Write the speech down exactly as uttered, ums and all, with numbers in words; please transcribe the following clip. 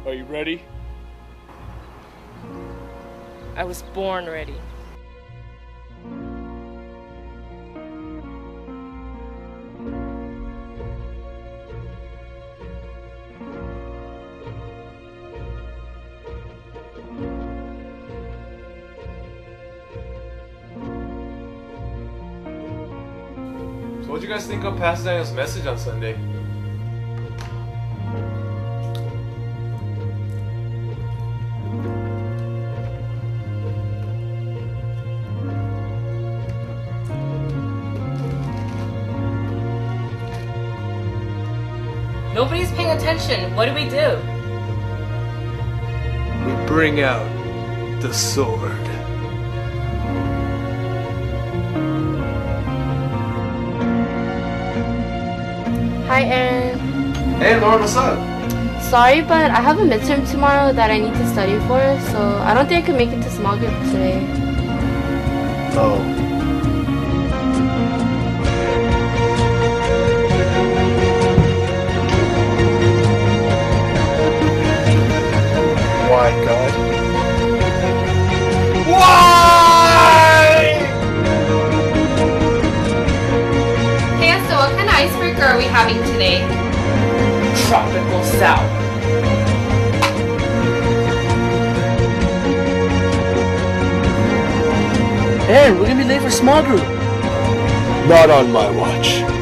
Are you ready? I was born ready. So what do you guys think of Pastor Daniel's message on Sunday? Nobody's paying attention. What do we do? We bring out the sword. Hi, Aaron. Hey, Lauren, what's up? Sorry, but I have a midterm tomorrow that I need to study for, so I don't think I can make it to small group today. Oh. Why, God? Why? Hey, so what kind of icebreaker are we having today? Tropical sour. Aaron, we're gonna be late for small group. Not on my watch.